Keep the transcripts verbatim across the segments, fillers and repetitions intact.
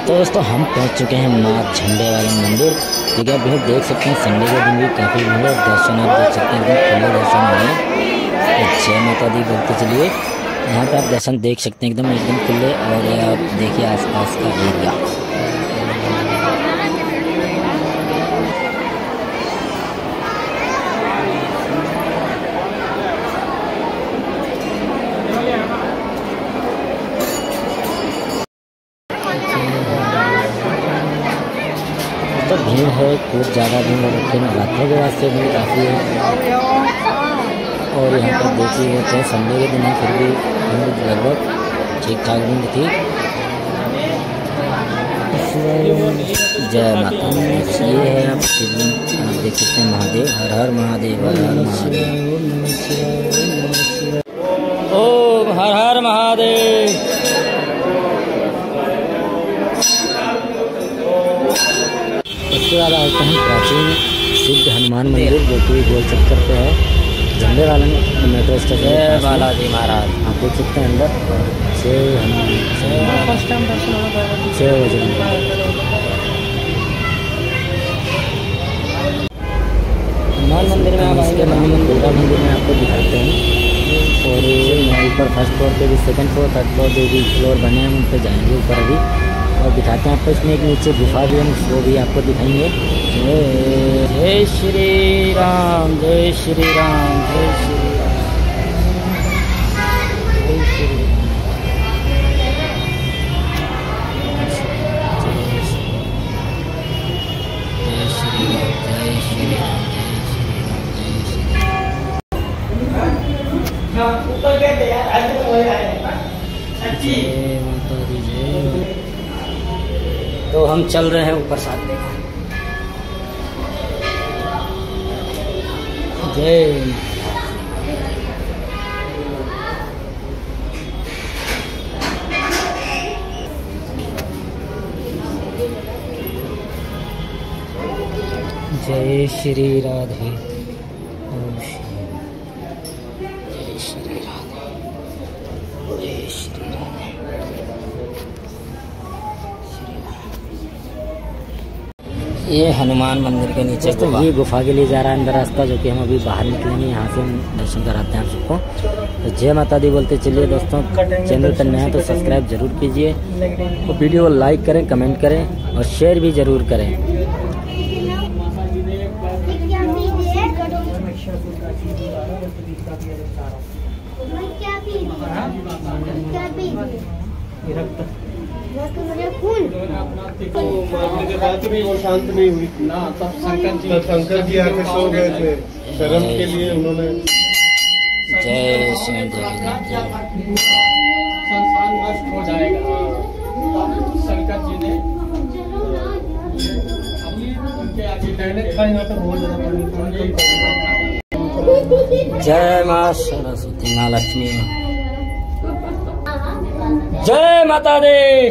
तो दोस्तों हम पहुंच चुके हैं माँ झंडे वाले मंदिर। ठीक है, आप देख सकते हैं संडे के दिन भी काफ़ी भीड़ है। दर्शन आप देख सकते हैं एकदम खुले दर्शन हो रहे हैं। तो जय माता दी बोलते चलिए। यहाँ पे आप दर्शन देख सकते हैं एकदम एकदम खुले। और आप देखिए आसपास का एरिया। तो भीड़ है, खूब ज़्यादा भीड़ है, लेकिन रातों के वास्ते भी काफ़ी है। और यहाँ पर देखिए होते हैं संडे के दिन है, फिर भी भीड़ लगभग ठीक ठाक भीड़ थी। जय माता दी। ये है आप आप देख सकते हैं महादेव। हर हर महादेव, हर हर महादेव, ओम हर हर महादेव। उसके बाद आते हैं प्राचीन सिद्ध हनुमान मंदिर, जो कि गोल चक्कर पे है, झंडे वाला मेट्रो स्टेशन। जय बालाजी महाराज। आप देख सकते हैं अंदर छः हनुमान छः बजे हनुमान मंदिर में आप आएंगे। हनुमान दुर्गा मंदिर में आपको दिखाते हैं। और ऊपर फर्स्ट फ्लोर पे भी, सेकंड फ्लोर, थर्ड फ्लोर जो भी फ्लोर बने हैं उन पर जाएंगे ऊपर अभी और दिखाते हैं आपको। इसमें एक नीचे गुफा भी है, वो भी आपको दिखाएंगे। जय जय श्री राम, जय श्री राम, जय श्री राम, जय श्री राम। जय श्री राम, जय श्री राम, जय माता दी। जय। तो हम चल रहे हैं ऊपर साथ में। जय जय श्री राधे। ओम श्री जय श्री राधे, जय श्री राधे। ये हनुमान मंदिर के नीचे तो ये गुफा के लिए जा रहा है अंदर रास्ता, जो कि हम अभी बाहर निकलेंगे। यहाँ से हम दर्शन कराते हैं आप सबको। तो जय माता दी बोलते चलिए दोस्तों। चैनल पर नया है तो सब्सक्राइब जरूर कीजिए और वीडियो को लाइक करें, कमेंट करें और शेयर भी जरूर करें। तो मारने के बाद भी वो शांत नहीं हुई ना। तब शंकर जी शंकर जी आके सो गए थे शर्म के लिए। उन्होंने जय श्री राम, संसार नष्ट हो जाएगा। शंकर जी ने उनके आगे कहने खाएंगा तो हो जाएगा। जय माँ सरस्वती, माँ लक्ष्मी। जय माता दी।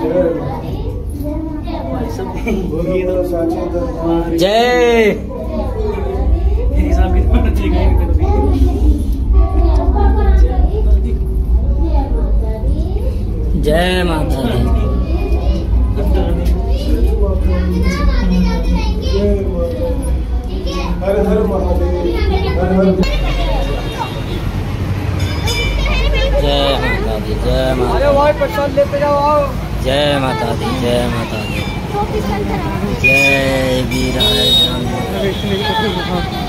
जय जय माता दी। हर हर महादेव, हर हर। जय माता दी, जय माता। अरे भाई प्रसाद लेते जाओ। जय माता दी, जय माता दी, जय वीर।